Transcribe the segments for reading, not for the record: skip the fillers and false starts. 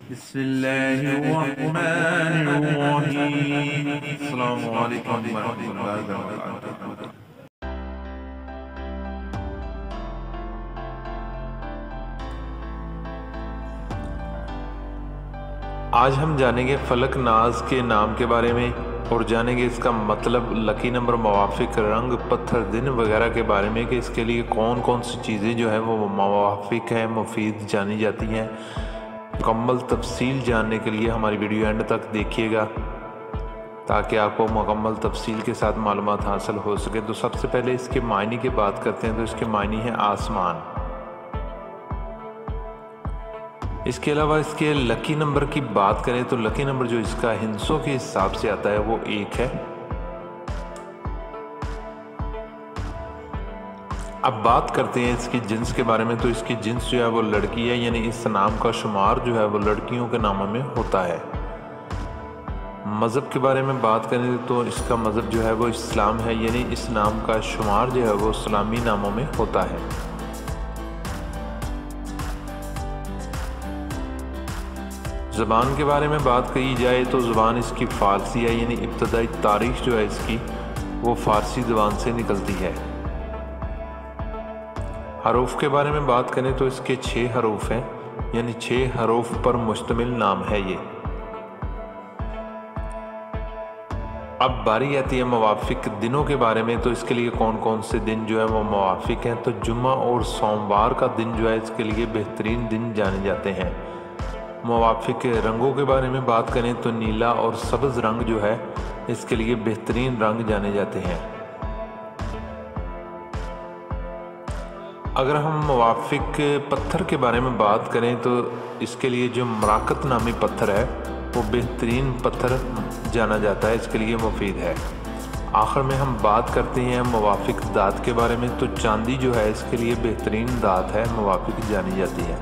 बिस्मिल्लाहिर्रहमानिर्रहीम। अस्सलामु अलैकुम वरहमतुल्लाहि वबरकातुहू। आज हम जानेंगे फलक नाज के नाम के बारे में और जानेंगे इसका मतलब, लकी नंबर, मवाफिक, रंग, पत्थर, दिन वगैरह के बारे में कि इसके लिए कौन कौन सी चीज़ें जो है वो मवाफिक हैं, मुफीद जानी जाती हैं। मुकम्मल तफसील जानने के लिए हमारी वीडियो एंड तक देखिएगा ताकि आपको मुकम्मल तफसील के साथ मालूमात हासिल हो सके। तो सबसे पहले इसके मायने की बात करते हैं। तो इसके मायने हैं आसमान। इसके अलावा इसके लकी नंबर की बात करें तो लकी नंबर जो इसका हिंसों के हिसाब से आता है वो 1 है। अब बात करते हैं इसकी जिन्स के बारे में। तो इसकी जिन्स जो है वो लड़की है, यानी इस नाम का शुमार जो है वो लड़कियों के नामों में होता है। मज़हब के बारे में बात करें तो इसका मज़हब जो है वो इस्लाम है, यानी इस नाम का शुमार जो है वो इस्लामी नामों में होता है। ज़बान के बारे में बात की जाए तो ज़बान इसकी फ़ारसी है, यानी इब्तदाई तारीख़ जो है इसकी वो फ़ारसी ज़बान से निकलती है। हरूफ के बारे में बात करें तो इसके 6 हरूफ हैं, यानी 6 हरूफ पर मुश्तमिल नाम है ये। अब बारी आती है मवाफिक दिनों के बारे में। तो इसके लिए कौन कौन से दिन जो है वो मवाफिक हैं। तो जुम्मा और सोमवार का दिन जो है इसके लिए बेहतरीन दिन जाने जाते हैं। मवाफिक रंगों के बारे में बात करें तो नीला और सब्ज़ रंग जो है इसके लिए बेहतरीन रंग जाने जाते हैं। अगर हम मवाफिक पत्थर के बारे में बात करें तो इसके लिए जो मराकत नामी पत्थर है वो बेहतरीन पत्थर जाना जाता है, इसके लिए मुफीद है। आखिर में हम बात करते हैं मवाफिक दात के बारे में। तो चांदी जो है इसके लिए बेहतरीन दात है, मवाफिक जानी जाती है।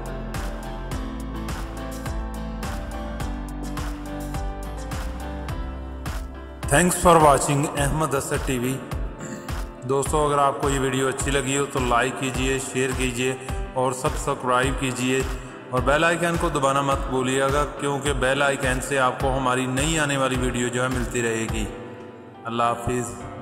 Thanks for watching Ahmad Asad TV. दोस्तों, अगर आपको ये वीडियो अच्छी लगी हो तो लाइक कीजिए, शेयर कीजिए और सब्सक्राइब कीजिए और बेल आइकन को दबाना मत भूलिएगा, क्योंकि बेल आइकन से आपको हमारी नई आने वाली वीडियो जो है मिलती रहेगी। अल्लाह हाफिज़।